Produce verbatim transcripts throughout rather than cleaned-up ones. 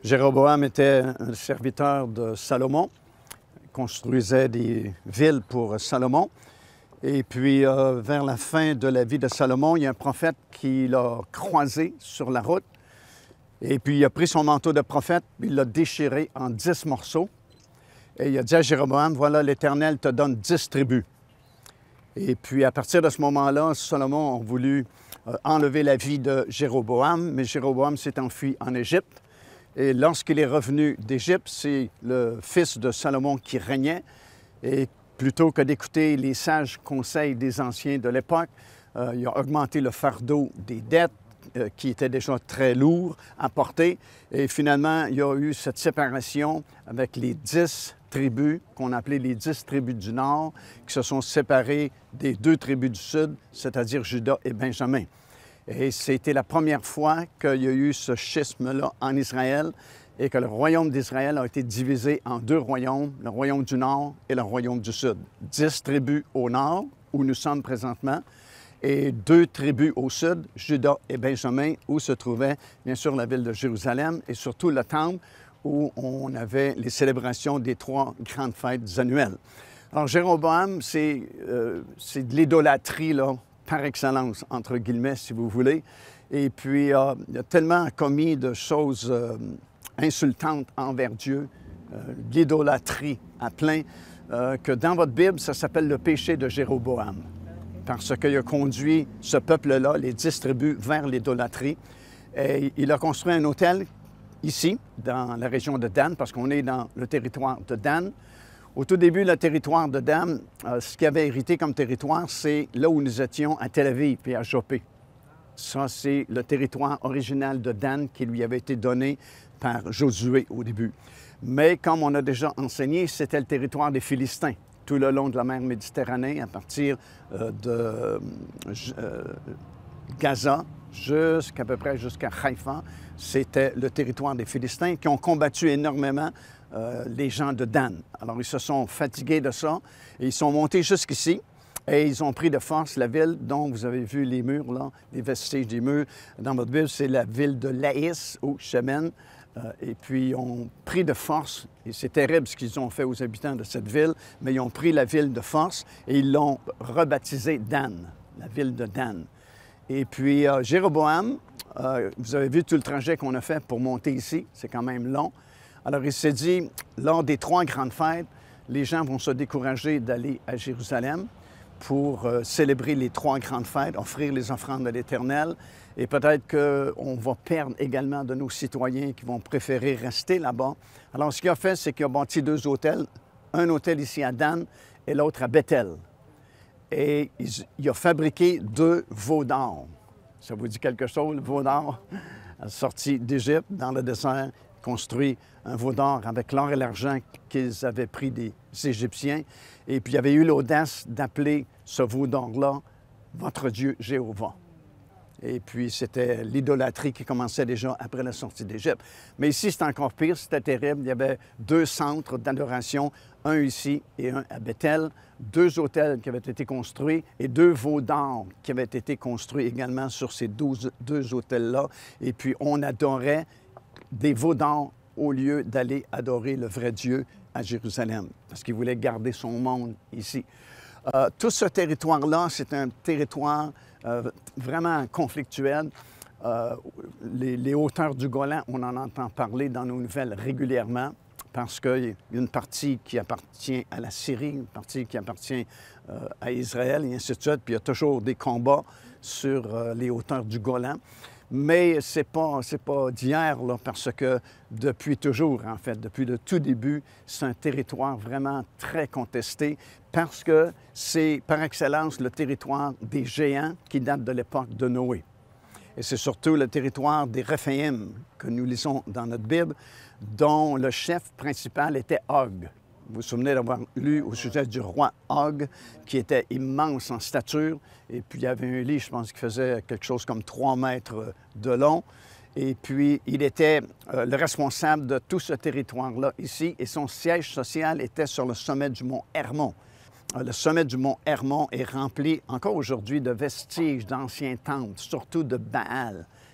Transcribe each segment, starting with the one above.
Jéroboam était un serviteur de Salomon, construisait des villes pour Salomon. Et puis, euh, vers la fin de la vie de Salomon, il y a un prophète qui l'a croisé sur la route. Et puis, il a pris son manteau de prophète, il l'a déchiré en dix morceaux. Et il a dit à Jéroboam, « Voilà, l'Éternel te donne dix tribus. » Et puis, à partir de ce moment-là, Salomon a voulu euh, enlever la vie de Jéroboam, mais Jéroboam s'est enfui en Égypte. Et lorsqu'il est revenu d'Égypte, c'est le fils de Salomon qui régnait. Et plutôt que d'écouter les sages conseils des anciens de l'époque, euh, il a augmenté le fardeau des dettes, euh, qui était déjà très lourd à porter. Et finalement, il y a eu cette séparation avec les dix tribus, qu'on appelait les dix tribus du Nord, qui se sont séparées des deux tribus du Sud, c'est-à-dire Juda et Benjamin. Et c'était la première fois qu'il y a eu ce schisme-là en Israël et que le royaume d'Israël a été divisé en deux royaumes, le royaume du Nord et le royaume du Sud. Dix tribus au Nord, où nous sommes présentement, et deux tribus au Sud, Juda et Benjamin, où se trouvait bien sûr la ville de Jérusalem et surtout le temple où on avait les célébrations des trois grandes fêtes annuelles. Alors Jéroboam, c'est euh, c'est de l'idolâtrie, là, par excellence, entre guillemets, si vous voulez. Et puis, euh, il a tellement commis de choses euh, insultantes envers Dieu, euh, l'idolâtrie à plein, euh, que dans votre Bible, ça s'appelle le péché de Jéroboam. Parce qu'il a conduit ce peuple-là, les dix tribus, vers l'idolâtrie. Et il a construit un hôtel ici, dans la région de Dan, parce qu'on est dans le territoire de Dan. Au tout début, le territoire de Dan, euh, ce qu'il avait hérité comme territoire, c'est là où nous étions à Tel Aviv et à Jopé. Ça, c'est le territoire original de Dan qui lui avait été donné par Josué au début. Mais comme on a déjà enseigné, c'était le territoire des Philistins, tout le long de la mer Méditerranée, à partir euh, de euh, Gaza jusqu'à peu près jusqu'à Haïfa. C'était le territoire des Philistins qui ont combattu énormément Euh, les gens de Dan. Alors, ils se sont fatigués de ça et ils sont montés jusqu'ici et ils ont pris de force la ville dont vous avez vu les murs, là, les vestiges des murs. Dans votre ville, c'est la ville de Laïs, ou Shemen. Euh, et puis, ils ont pris de force, et c'est terrible ce qu'ils ont fait aux habitants de cette ville, mais ils ont pris la ville de force et ils l'ont rebaptisée Dan, la ville de Dan. Et puis, euh, Jéroboam, euh, vous avez vu tout le trajet qu'on a fait pour monter ici, c'est quand même long. Alors, il s'est dit, lors des trois grandes fêtes, les gens vont se décourager d'aller à Jérusalem pour euh, célébrer les trois grandes fêtes, offrir les offrandes à l'Éternel. Et peut-être qu'on va perdre également de nos citoyens qui vont préférer rester là-bas. Alors, ce qu'il a fait, c'est qu'il a bâti deux hôtels, un hôtel ici à Dan et l'autre à Bethel. Et il, il a fabriqué deux veaux d'or. Ça vous dit quelque chose, le veau d'or? Sorti d'Égypte, dans le désert, construit un veau d'or avec l'or et l'argent qu'ils avaient pris des Égyptiens. Et puis, il avait eu l'audace d'appeler ce veau d'or-là « Votre Dieu Jéhovah ». Et puis, c'était l'idolâtrie qui commençait déjà après la sortie d'Égypte. Mais ici, c'est encore pire, c'était terrible. Il y avait deux centres d'adoration, un ici et un à Bethel, deux hôtels qui avaient été construits et deux veaux d'or qui avaient été construits également sur ces douze, deux hôtels-là. Et puis, on adorait des veaux d'or au lieu d'aller adorer le vrai Dieu à Jérusalem, parce qu'il voulait garder son monde ici. Euh, tout ce territoire-là, c'est un territoire euh, vraiment conflictuel. Euh, les, les hauteurs du Golan, on en entend parler dans nos nouvelles régulièrement, parce qu'il y a une partie qui appartient à la Syrie, une partie qui appartient euh, à Israël, et ainsi de suite. Puis il y a toujours des combats sur euh, les hauteurs du Golan. Mais ce n'est pas, c'est pas d'hier, là, parce que depuis toujours, en fait, depuis le tout début, c'est un territoire vraiment très contesté parce que c'est par excellence le territoire des géants qui date de l'époque de Noé. Et c'est surtout le territoire des Réphaïm que nous lisons dans notre Bible, dont le chef principal était Og. Vous vous souvenez d'avoir lu au sujet du roi Og, qui était immense en stature. Et puis, il y avait un lit, je pense, qui faisait quelque chose comme trois mètres de long. Et puis, il était euh, le responsable de tout ce territoire-là ici. Et son siège social était sur le sommet du mont Hermon. Euh, le sommet du mont Hermon est rempli encore aujourd'hui de vestiges d'anciens temples, surtout de Baal.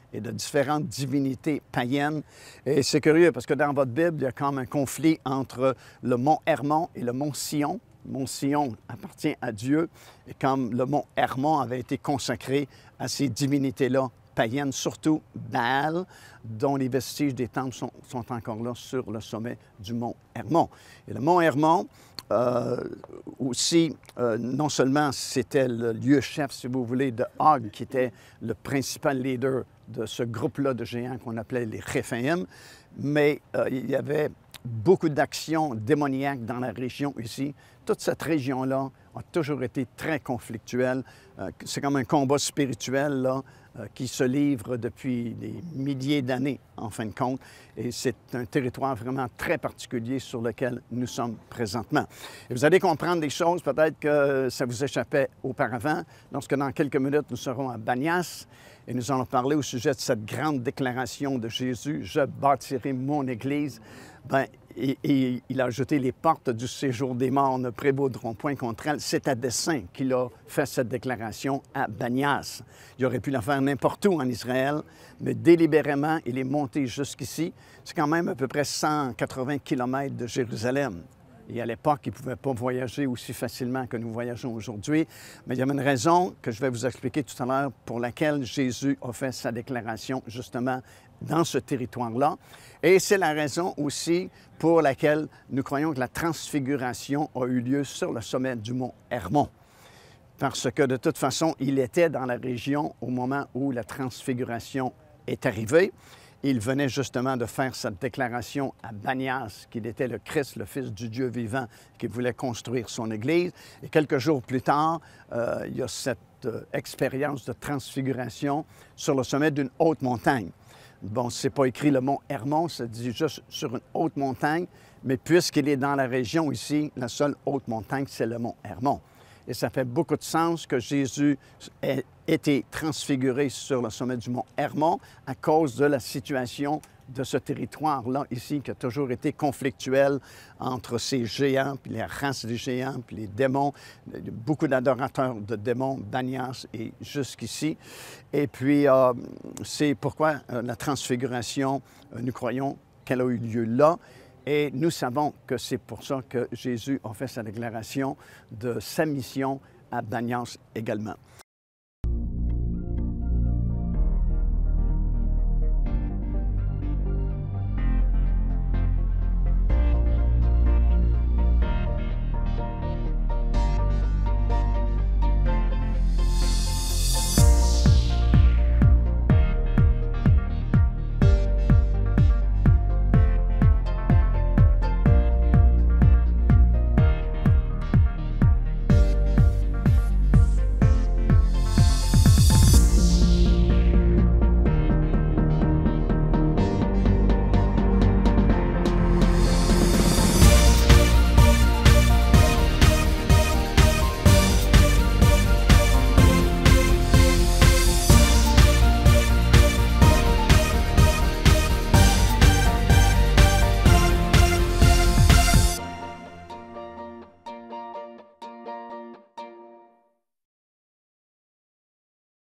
et de différentes divinités païennes. Et c'est curieux parce que dans votre Bible, il y a comme un conflit entre le mont Hermon et le mont Sion. Le mont Sion appartient à Dieu, et comme le mont Hermon avait été consacré à ces divinités-là païennes, surtout Baal, dont les vestiges des temples sont, sont encore là sur le sommet du mont Hermon. Et le mont Hermon, euh, aussi, euh, non seulement c'était le lieu-chef, si vous voulez, de Og, qui était le principal leader de ce groupe-là de géants qu'on appelait les Réphaïm, mais euh, il y avait beaucoup d'actions démoniaques dans la région ici. Toute cette région-là a toujours été très conflictuelle. Euh, c'est comme un combat spirituel là, euh, qui se livre depuis des milliers d'années, en fin de compte. Et c'est un territoire vraiment très particulier sur lequel nous sommes présentement. Et vous allez comprendre des choses, peut-être que ça vous échappait auparavant, lorsque dans quelques minutes, nous serons à Banias. Et nous allons parler au sujet de cette grande déclaration de Jésus, « Je bâtirai mon Église ». Bien, et, et il a ajouté « Les portes du séjour des morts ne prévaudront point contre elle ». C'est à dessein qu'il a fait cette déclaration à Banias. Il aurait pu la faire n'importe où en Israël, mais délibérément, il est monté jusqu'ici. C'est quand même à peu près cent quatre-vingts kilomètres de Jérusalem. Et à l'époque, ils ne pouvaient pas voyager aussi facilement que nous voyageons aujourd'hui. Mais il y a une raison que je vais vous expliquer tout à l'heure pour laquelle Jésus a fait sa déclaration justement dans ce territoire-là. Et c'est la raison aussi pour laquelle nous croyons que la transfiguration a eu lieu sur le sommet du mont Hermon. Parce que de toute façon, il était dans la région au moment où la transfiguration est arrivée. Il venait justement de faire cette déclaration à Banias qu'il était le Christ, le Fils du Dieu vivant, qu'il voulait construire son Église. Et quelques jours plus tard, euh, il y a cette euh, expérience de transfiguration sur le sommet d'une haute montagne. Bon, ce n'est pas écrit le mont Hermon, ça dit juste sur une haute montagne, mais puisqu'il est dans la région ici, la seule haute montagne, c'est le mont Hermon. Et ça fait beaucoup de sens que Jésus ait été transfiguré sur le sommet du mont Hermon à cause de la situation de ce territoire-là ici qui a toujours été conflictuel entre ces géants, puis les races des géants, puis les démons. Il y a beaucoup d'adorateurs de démons, Banias et jusqu'ici. Et puis, euh, c'est pourquoi euh, la transfiguration, euh, nous croyons qu'elle a eu lieu là. Et nous savons que c'est pour ça que Jésus a fait sa déclaration de sa mission à Banias également.